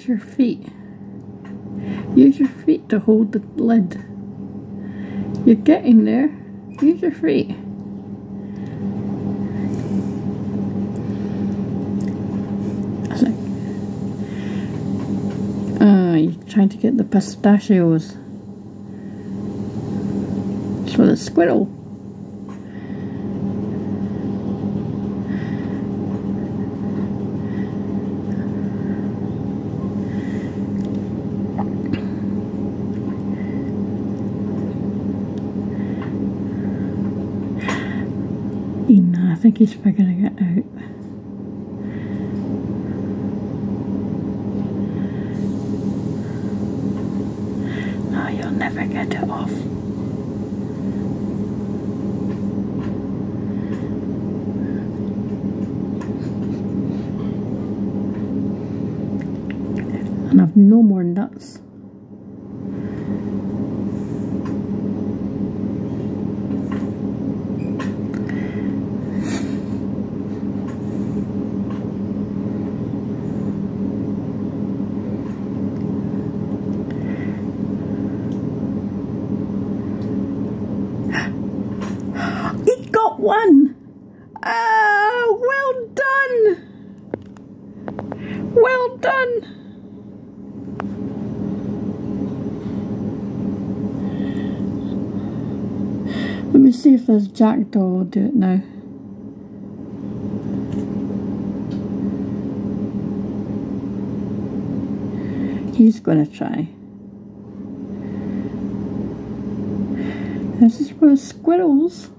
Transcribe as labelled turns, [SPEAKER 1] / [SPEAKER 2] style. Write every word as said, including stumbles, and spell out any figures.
[SPEAKER 1] use your feet. Use your feet to hold the lid. You're getting there. Use your feet. Ah, uh, you're trying to get the pistachios. It's for the squirrel. No, I think he's figuring it out. No, you'll never get it off. And I've no more nuts. He got one! Ah, well done! Well done! Let me see if this jackdaw will do it now. He's going to try. This is for squirrels.